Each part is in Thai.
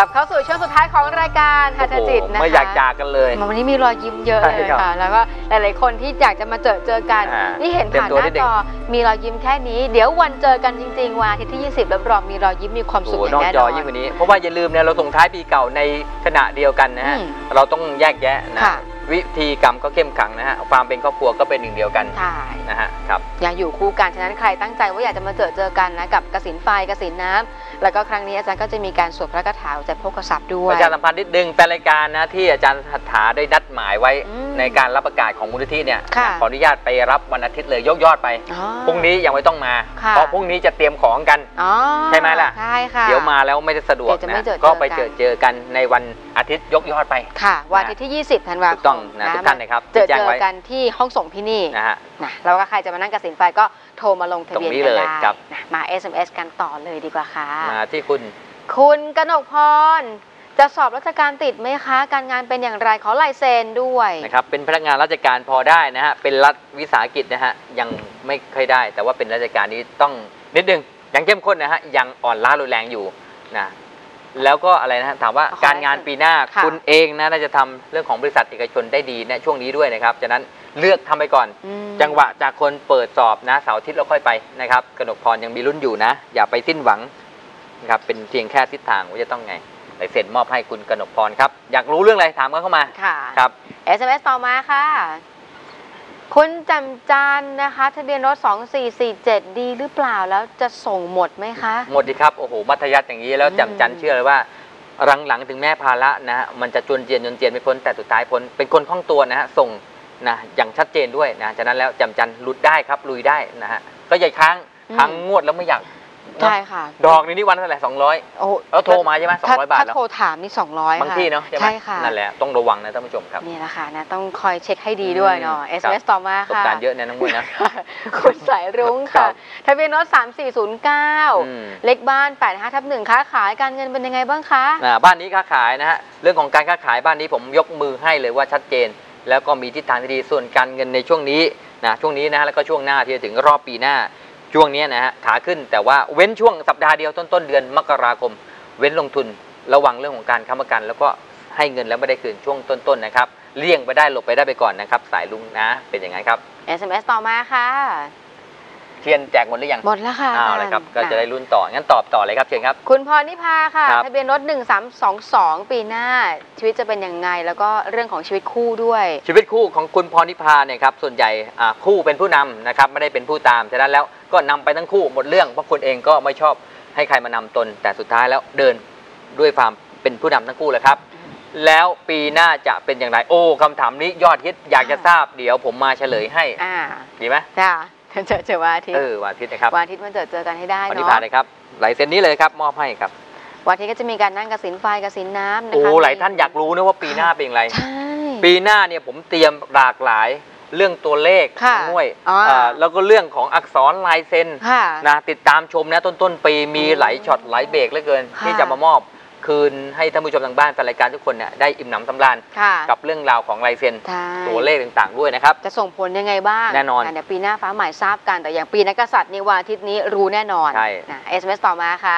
ลับเข้าสู่ช่วงสุดท้ายของรายการหัตถจิตนะคะไม่อยากจากกันเลยวันนี้มีรอยยิ้มเยอะเลยค่ะแล้วก็หลายๆคนที่อยากจะมาเจอกันนี่เห็นผ่านหน้าจอมีรอยยิ้มแค่นี้เดี๋ยววันเจอกันจริงๆวันอาทิตย์ที่20รับรองมีรอยยิ้มมีความสุขอย่างแน่นอนนอกจอยิ่งกว่านี้เพราะว่าอย่าลืมเนี่ยเราส่งท้ายปีเก่าในขณะเดียวกันนะฮะเราต้องแยกแยะนะวิธีกรรมก็เข้มขังนะฮะความเป็นครอบครัวก็เป็นหนึ่งเดียวกันนะฮะครับยังอยู่คู่กันฉะนั้นใครตั้งใจว่าอยากจะมาเจอกันนะกับกสิณไฟกสิณน้ำแล้วก็ครั้งนี้อาจารย์ก็จะมีการสวดพระคาถาจากโภคทรัพย์ด้วยประชาสัมพันธ์นิดนึงแฟนรายการนะที่อาจารย์หัตถาได้นัดหมายไว้ในการรับประกาศของมูลนิธิเนี่ยขออนุญาตไปรับวันอาทิตย์เลยยกยอดไปพรุ่งนี้ยังไม่ต้องมาเพราะพรุ่งนี้จะเตรียมของกันใช่ไหมล่ะใช่ค่ะเดี๋ยวมาแล้วไม่ได้สะดวกนะก็ไปเจอกันในวันอาทิตย์ยกยอดไปค่ะวันอาทิตย์ที่20ธันวาคมต้องนะทุกท่านนะครับเจอกันที่ห้องส่งที่นี่นะแล้วก็ใครจะมานั่งกสิณไฟก็โทรมาลงทะเบียนกันได้มา SMS กันต่อเลยดีกว่าค่ะมาที่คุณกนกพรจะสอบราชการติดไหมคะการงานเป็นอย่างไรขอลายเซ็นด้วยนะครับเป็นพนักงานราชการพอได้นะฮะเป็นรัฐวิสาหกิจนะฮะยังไม่เคยได้แต่ว่าเป็นราชการนี้ต้องนิดนึงยังเข้มข้นนะฮะยังอ่อนล้ารุนแรงอยู่นะแล้วก็อะไรนะถามว่าการงานปีหน้าคุณเองนะน่าจะทำเรื่องของบริษัทเอกชนได้ดีในช่วงนี้ด้วยนะครับฉะนั้นเลือกทำไปก่อนจังหวะจากคนเปิดสอบนะเสาร์อาทิตย์เราค่อยไปนะครับกนกพรยังมีลุ้นอยู่นะอย่าไปสิ้นหวังนะครับเป็นเพียงแค่ทิศทางว่าจะต้องไงลายเซ็นมอบให้คุณกนกพรครับอยากรู้เรื่องอะไรถามกันเข้ามาค่ะครับ SMS ต่อมาค่ะคุณจำจันนะคะทะเบียนรถ2447ดีหรือเปล่าแล้วจะส่งหมดไหมคะหมดดีครับโอ้โหมัธยัสถ์อย่างนี้แล้วจำจันเชื่อเลยว่าหลังถึงแม่ภาระนะมันจะจนเจียนไม่พ้นแต่สุดท้ายพ้นเป็นคนคล่องตัวนะฮะส่งนะอย่างชัดเจนด้วยนะฉะนั้นแล้วจำจันหลุดได้ครับลุยได้นะฮะก็อย่าค้างงวดแล้วไม่อยากใช่ค่ะดอกนี่วันเท่าไหร่200แล้วโทรมาใช่ไหม200 บาทถ้าโทรถามนี่200 บางที่เนาะใช่ค่ะนั่นแหละต้องระวังนะท่านผู้ชมครับนี่แหละค่ะนะต้องคอยเช็คให้ดีด้วยเนาะ SMS ต่อมาค่ะประสบการณ์เยอะนะน้องมุ้ยนะคุณสายรุ้งค่ะทะเบียนรถ3409เลขบ้าน85/1ค้าขายการเงินเป็นยังไงบ้างคะบ้านนี้ค้าขายนะฮะเรื่องของการค้าขายบ้านนี้ผมยกมือให้เลยว่าชัดเจนแล้วก็มีทิศทางที่ดีส่วนการเงินในช่วงนี้นะแล้วก็ช่วงหน้าที่จะถึงรอบปีหน้าช่วงนี้นะฮะขาขึ้นแต่ว่าเว้นช่วงสัปดาห์เดียวต้นเดือนมกราคมเว้นลงทุนระวังเรื่องของการค้ำประกันแล้วก็ให้เงินแล้วไม่ได้คืนช่วงต้นนะครับเลี่ยงไปได้หลบไปได้ไปก่อนนะครับสายลุงนะเป็นอย่างไรครับ SMS ต่อมาค่ะเทียนแจกหมดหรือยังหมดแล้วค่ะเลยครับก็จะได้ลุ้นต่องั้นตอบต่อเลยครับเชิญครับคุณพรนิพาค่ะทะเบียนรถ1322ปีหน้าชีวิตจะเป็นยังไงแล้วก็เรื่องของชีวิตคู่ด้วยชีวิตคู่ของคุณพรนิพาเนี่ยครับส่วนใหญ่คู่เป็นผู้นำนะครับไม่ได้เป็นผู้ตามฉะนั้นแล้วก็นำไปทั้งคู่หมดเรื่องเพราะคุณเองก็ไม่ชอบให้ใครมานำตนแต่สุดท้ายแล้วเดินด้วยความเป็นผู้นำทั้งคู่เลยครับแล้วปีหน้าจะเป็นอย่างไรโอ้คำถามนี้ยอดฮิตอยากจะทราบเดี๋ยวผมมาเฉลยให้ดีไหมจ้าเจอวันอาทิตย์วันอาทิตย์นะครับวันอาทิตย์มันเจอกันให้ได้เนาะวันนี้พาเลยครับหลายเซนนี้เลยครับมอบให้ครับวันอาทิตย์ก็จะมีการนั่งกสิณไฟกสิณน้ำนะคะโอ้หลายท่านอยากรู้นะว่าปีหน้าเป็นอย่างไรปีหน้าเนี่ยผมเตรียมหลากหลายเรื่องตัวเลขด้วยแล้วก็เรื่องของอักษรลายเซ็นนะติดตามชมนะต้นปีมีหลายช็อตหลายเบรกเหลือเกินที่จะมามอบคืนให้ท่านผู้ชมทางบ้านแฟนรายการทุกคนเนี่ยได้อิ่มหนำสำราญกับเรื่องราวของลายเซ็นตัวเลขต่างๆด้วยนะครับจะส่งผลยังไงบ้างแน่นอนเดี๋ยวปีหน้าฟ้าใหม่ทราบกันแต่อย่างปีนักกษัตริย์ในวันอาทิตย์นี้รู้แน่นอนใช่ SMS ต่อมาค่ะ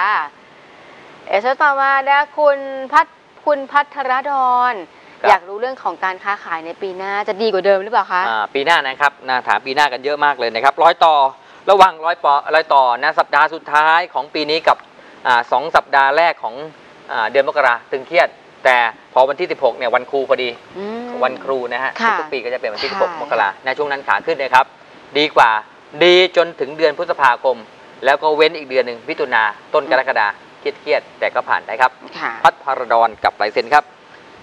SMS ต่อมานะคุณพัทรดรอยากรู้เรื่องของการค้าขายในปีหน้าจะดีกว่าเดิมหรือเปล่าคะปีหน้านะครับถามปีหน้ากันเยอะมากเลยนะครับร้อยต่อระหว่างร้อยต่อนะสัปดาห์สุดท้ายของปีนี้กับ2 สัปดาห์แรกของเดือนมกราตึงเครียดแต่พอวันที่16เนี่ยวันครูพอดีวันครูนะฮะทุกปีก็จะเป็นวันที่16มกราในช่วงนั้นขาขึ้นนะครับดีกว่าดีจนถึงเดือนพฤษภาคมแล้วก็เว้นอีกเดือนหนึ่งมิถุนาต้นกรกฎาเครียดแต่ก็ผ่านได้ครับพัทรดรกับลายเซ็นครับ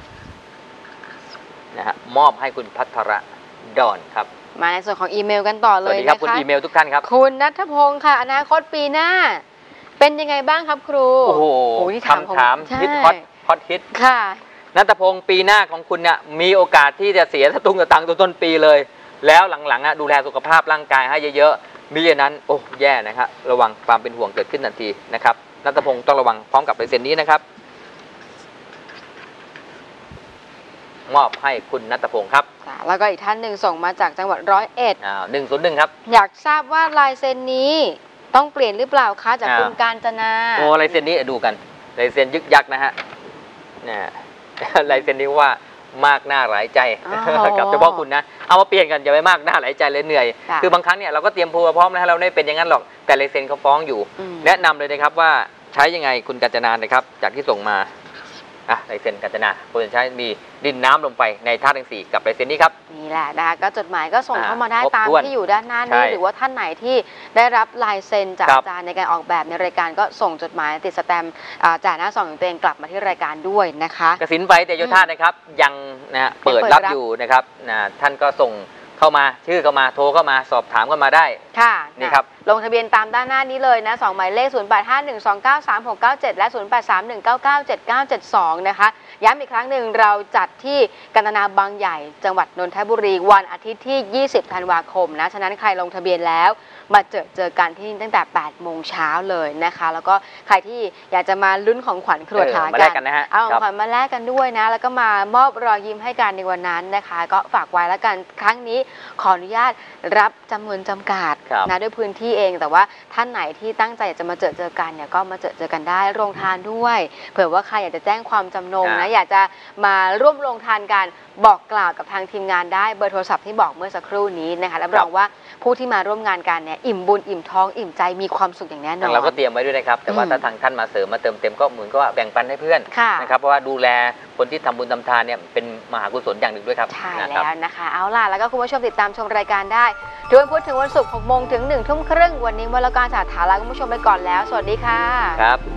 นะฮะมอบให้คุณพัทรดรครับมาในส่วนของอีเมลกันต่อเลยนะคะสวัสดีครับคุณอีเมลทุกท่านครับคุณณัฐพงศ์ค่ะอนาคตปีหน้าเป็นยังไงบ้างครับครูโอ้โหคำถามฮิตฮอตฮิตค่ะณัฐพงศ์ปีหน้าของคุณเนี่ยมีโอกาสที่จะเสียสตุ้งสตังค์ต้นปีเลยแล้วหลังๆดูแลสุขภาพร่างกายให้เยอะๆมิฉะนั้นโอ้แย่นะครับระวังความเป็นห่วงเกิดขึ้นทันทีนะครับณัฐพงศ์ต้องระวังพร้อมกับลายเซ็นนี้นะครับมอบให้คุณณัฐพงศ์ครับแล้วก็อีกท่านหนึ่งส่งมาจากจังหวัด101 101ครับอยากทราบว่าลายเซ็นนี้ต้องเปลี่ยนหรือเปล่าคะจากคุณกาญจนาโอ้ลายเซ็นนี้ดูกันลายเซ็นยึกยักนะฮะเนี่ยลายเซ็นนี้ว่ามากหน้าหลายใจกับเฉพาะคุณนะเอามาเปลี่ยนกันอย่าไปมากหน้าหลายใจเลยเหนื่อยคือบางครั้งเนี่ยเราก็เตรียมพูพร้อมนะเราไม่เป็นอย่างนั้นหรอกแต่ลายเซ็นเขาฟ้องอยู่แนะนำเลยนะครับว่าใช้ยังไงคุณกาญจนานะครับจากที่ส่งมาลายเซ็นกาญจนาควรจะใช้มีดินน้ำลงไปในธาตุทั้ง4กับลายเซ็นนี้ครับนี่แหละนะคะก็จดหมายก็ส่งเข้ามาได้ตามที่อยู่ด้านหน้านี้หรือว่าท่านไหนที่ได้รับลายเซ็นจากอาจารย์ในการออกแบบในรายการก็ส่งจดหมายติดสแตมป์จ่าหน้าซองของตัวเองกลับมาที่รายการด้วยนะคะกสินไปแต่โยธานะครับยังนะเปิดรับอยู่นะครับท่านก็ส่งเข้ามาชื่อเข้ามาโทรเข้ามาสอบถามเข้ามาได้ค่ะนี่ครับลงทะเบียนตามด้านหน้านี้เลยนะ2หมายเลข 0851293697 และ 0831997972 นะคะย้ำอีกครั้งหนึ่งเราจัดที่กันตนาบางใหญ่จังหวัดนนทบุรีวันอาทิตย์ที่ 20 ธันวาคมนะฉะนั้นใครลงทะเบียนแล้วมาเจอกันที่ตั้งแต่ 8 โมงเช้าเลยนะคะแล้วก็ใครที่อยากจะมาลุ้นของขวัญครัวถากันนะฮะเอาของขวัญมาแลกกันด้วยนะแล้วก็มามอบรอยยิ้มให้กันในวันนั้นนะคะก็ฝากไว้แล้วกันครั้งนี้ขออนุญาตรับจำนวนจำกัดนะด้วยพื้นที่เองแต่ว่าท่านไหนที่ตั้งใจอยากจะมาเจอกันเนี่ยก็มาเจอกันได้โรงทานด้วยเผื่อว่าใครอยากจะแจ้งความจำนงนะอยากจะมาร่วมลงทานกันบอกกล่าวกับทางทีมงานได้เบอร์โทรศัพท์ที่บอกเมื่อสักครู่นี้นะคะรับรองว่าผู้ที่มาร่วมงานกันเนี่ยอิ่มบุญอิ่มท้องอิ่มใจมีความสุขอย่างแน่นอนเราก็เตรียมไว้ด้วยนะครับแต่ว่าถ้าทางท่านมาเสริมมาเติมเต็มก็เหมือนก็แบ่งปันให้เพื่อนนะครับเพราะว่าดูแลคนที่ทำบุญทำทานเนี่ยเป็นมหากุศลอย่างหนึ่งด้วยครับใช่แล้วนะคะเอาล่ะแล้วก็คุณผู้ชมติดตามชมรายการได้ทุกวันพุธถึงวันศุกร์ 6 โมงถึง 1 ทุ่มครึ่งวันนี้วรการสาธาลาคุณผู้ชมไปก่อนแล้วสวัสดีค่ะครับ